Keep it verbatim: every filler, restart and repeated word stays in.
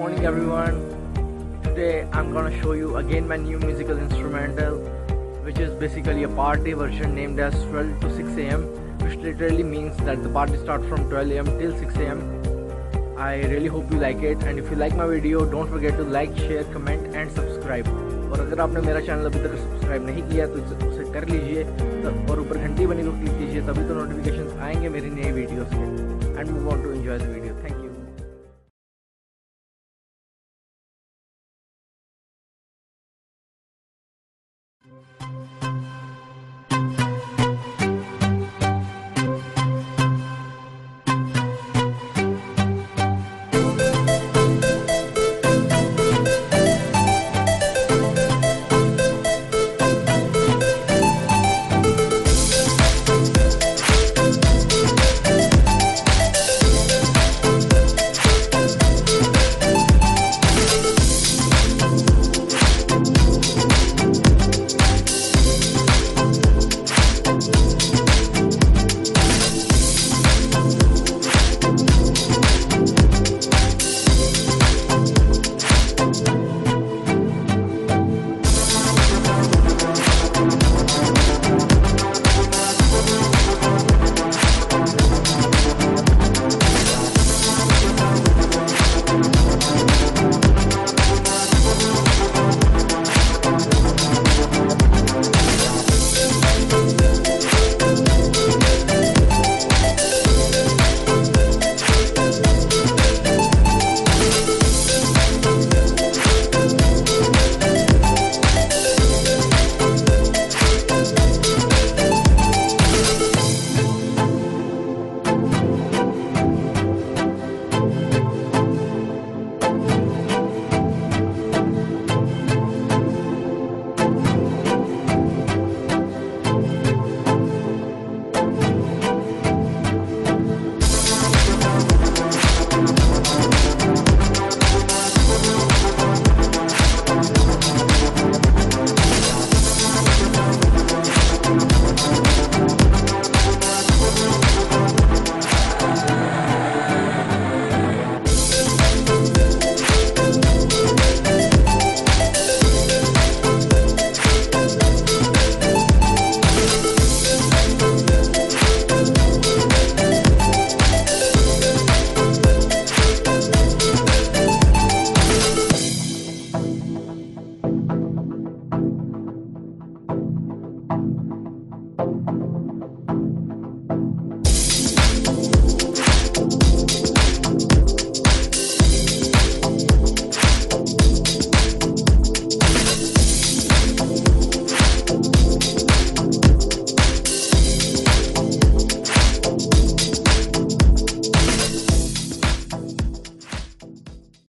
morning everyone. Today I'm gonna show you again my new musical instrumental, which is basically a party version named as twelve to six a m, which literally means that the party starts from twelve a m till six a m. I really hope you like it, and if you like my video, don't forget to like, share, comment and subscribe. और अगर आपने मेरा चैनल अभी तक सब्सक्राइब नहीं किया तो उसे कर लीजिए, और ऊपर घंटी बनी को क्लिक कीजिए, तभी तो नोटिफिकेशंस आएंगे मेरी नई वीडियोस के. And we want to enjoy the video.